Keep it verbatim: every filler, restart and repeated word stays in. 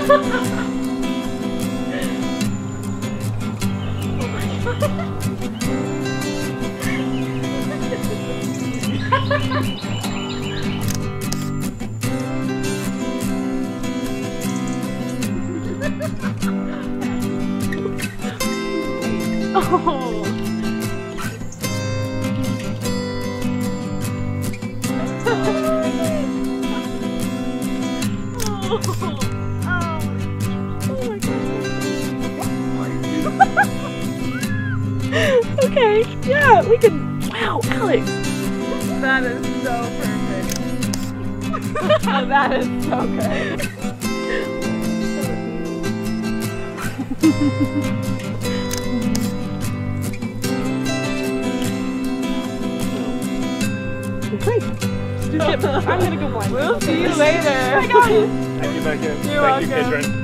Oh. Okay, yeah, we can. Wow, Alex. That is so perfect. Oh, that is so good. Okay. Just get, I'm gonna go blind. We'll see you later. I got it. Thank you, Becca. You're Thank welcome. you, Kidron.